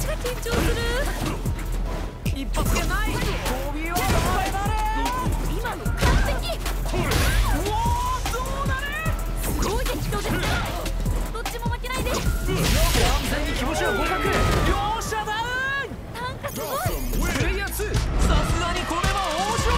ちが緊張する。一発じゃない。